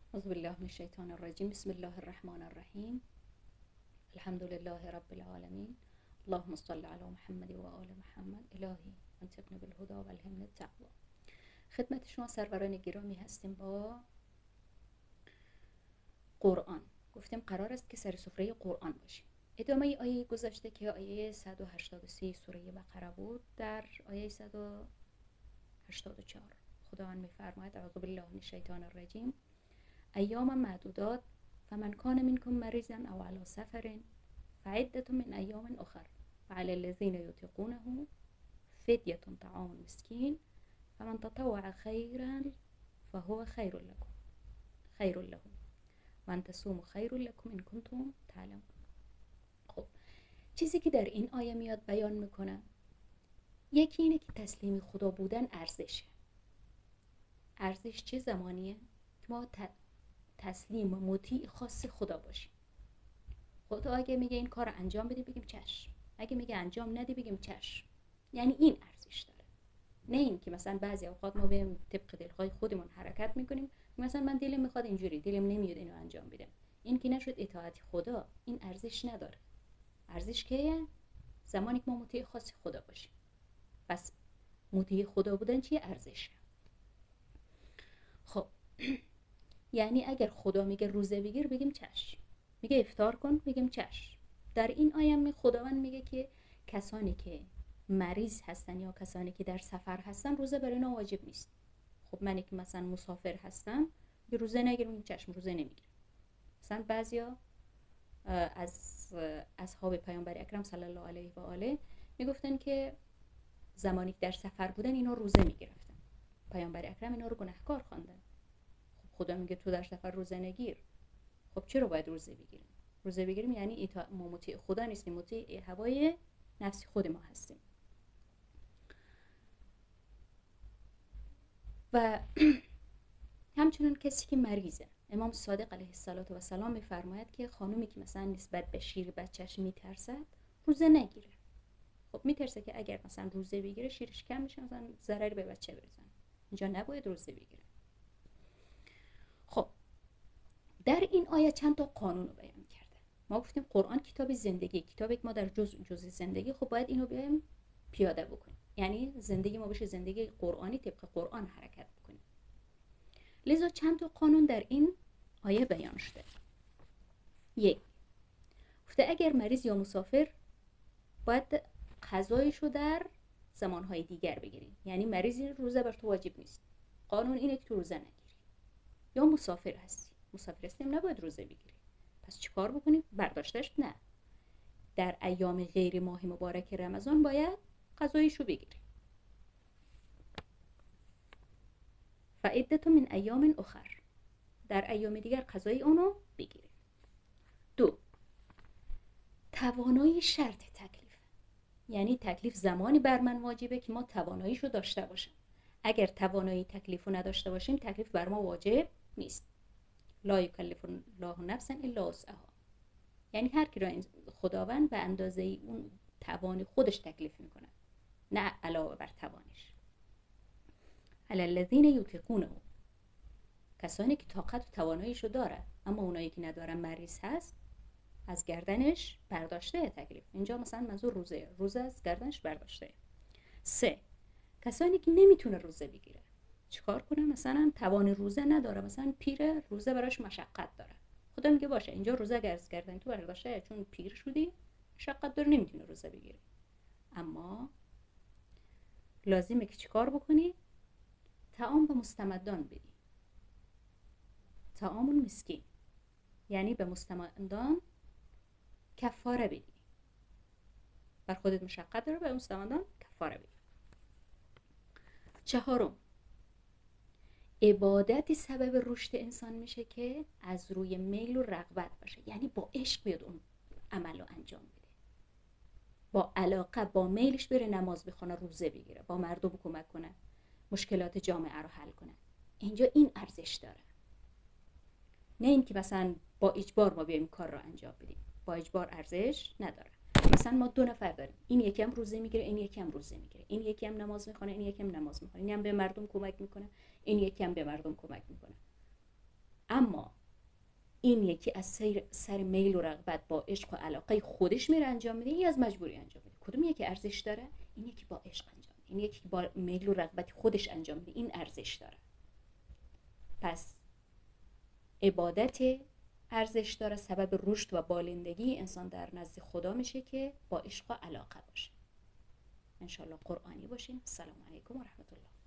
أعوذ بالله من الشيطان الرجيم. بسم الله الرحمن الرحیم. الحمد لله رب العالمین. اللهم صل علی محمد و آل محمد. الهی انطقنا بالهدى و الهمنا التقوی. خدمت شما سروران گرامی هستیم با قرآن. گفتیم قرار است که سر سفره قرآن باشیم. ادامه آیه گذشته که آیه 183 سوره بقره بود، در آیه 184 خداوند می‌فرماید: اعوذ بالله من الشیطان الرجیم. ایام معدودات فمن کان منکم مریضا او علی سفر فعدة من ایام اخر وعلی الذین یطیقونه فدیة طعام مسکین فمن تطوع خیرا فهو خیر لكم وان تصوموا خیر لكم ان کنتم تعلمون. خب، چیزی که در این آیه میاد بیان میکنه، یکی اینه که تسلیم خدا بودن ارزشه. ارزش چه زمانیه؟ که ما تسلیم و مطیع خاص خدا باشیم. خدا اگه میگه این کار انجام بده بگیم چشم، اگه میگه انجام نده بگیم چشم. یعنی این ارزش داره. نه این که مثلا بعضی اوقات ما به طبق دلخواه خودمون حرکت میکنیم، مثلا من دلم میخواد اینجوری، دلم نمیاد اینو انجام بدم. این که نشد اطاعت خدا. این ارزش نداره. ارزش کیه؟ زمانی که ما مطیع خاص خدا باشیم. پس مطیع خدا بودن چیه؟ ارزشه. خب یعنی اگر خدا میگه روزه بگیر بگیم چشم، میگه افطار کن بگیم چشم. در این آیه خداوند میگه که کسانی که مریض هستن یا کسانی که در سفر هستن روزه برای اینا واجب نیست. خب منی که مثلا مسافر هستم یه روزه نگیرم، چشم روزه نمیگیرم. مثلا بعضیا از اصحاب پیامبر اکرم صلی الله علیه و آله میگفتن که زمانی که در سفر بودن اینا روزه میگرفتن. پیامبر اکرم اینا رو گناهکار خواندن. خدا میگه تو در سفر روزه نگیر. خب چرا باید روزه بگیریم؟ روزه بگیریم یعنی ما مطیع خدا نیستیم، مطیع هوای نفسی خود ما هستیم. و همچنان کسی که مریضه، امام صادق علیه السلام میفرماید که خانومی که مثلا نسبت به شیر بچهش میترسد روزه نگیره. خب میترسه که اگر مثلا روزه بگیره شیرش کم میشه، مثلا ضرری به بچه برسونه. اینجا نباید روزه بگیره. خب در این آیه چند تا قانون رو بیان کرده. ما گفتیم قرآن کتاب زندگی، کتابی که ما در جزء زندگی، خب باید اینو بیایم پیاده بکنیم. یعنی زندگی ما بشه زندگی قرآنی، طبق قرآن حرکت بکنیم. لذا چند تا قانون در این آیه بیان شده. یک، گفته اگر مریض یا مسافر باید قضایشو در زمانهای دیگر بگیریم. یعنی مریضی روزه بر تو واجب نیست، قانون اینه که تو روزه نگیری. یا مسافر هستیم نباید روزه بگیری. پس چی کار بکنیم؟ برداشتش نه. در ایام غیر ماه مبارک رمضان باید قضایشو بگیری. فعدة من ایام اخر، در ایام دیگر قضای اونو بگیری. دو، توانایی شرط تکلیف. یعنی تکلیف زمانی بر من واجبه که ما تواناییشو داشته باشیم. اگر توانایی تکلیفو نداشته باشیم تکلیف بر ما واجب نیست. لا یکلف الله نفسا الا وسعها. یعنی هر کی را خداوند به اندازه اون توان خودش تکلیف میکنه، نه علاوه بر توانش. علی الذین یطیقونه، کسانی که طاقت و تواناییشو داره، اما اونایی که ندارن، مریض هست، از گردنش برداشته تکلیف. اینجا مثلا منظور روزه از گردنش برداشته. سه، کسانی که نمیتونه روزه بگیره. چیکار کنه؟ مثلا توان روزه نداره، مثلا پیر، روزه براش مشقت داره. خدا میگه باشه اینجا روزه گرز کردن تو برداشته، چون پیر شدی مشقت داره نمیتونه روزه بگیره. اما لازمه که چیکار بکنی؟ طعام به مستمدان بدی. طعام مسکین، یعنی به مستمدان کفاره بدی. بر خودت مشقت داره، به مستمدان کفاره بدی. چهارم، عبادت سبب رشد انسان میشه که از روی میل و رغبت باشه. یعنی با عشق بیاد اون عمل رو انجام بده، با علاقه، با میلش بره نماز بخونه، روزه بگیره، با مردم کمک کنه، مشکلات جامعه رو حل کنه. اینجا این ارزش داره. نه این که مثلا با اجبار ما بیایم کار رو انجام بدیم. با اجبار ارزش نداره. مثلا ما دو نفر داریم، این یکی هم روزه میگیره، این یکی هم روزه میگیره، این یکی هم نماز میخونه، این یکی هم نماز میخونه، این هم به مردم کمک میکنه، این یکی هم به مردم کمک میکنه. اما این یکی از سر میل و رغبت با عشق و علاقه خودش میره انجام میده، این از مجبوری انجام میده. کدوم یکی ارزش داره؟ این یکی با عشق انجام میده، این یکی با میل و رغبت خودش انجام میده، این ارزش داره. پس عبادت ارزش داره، سبب رشد و بالندگی انسان در نزد خدا میشه که با عشق و علاقه باشه. انشالله قرآنی باشیم. السلام علیکم و رحمت الله.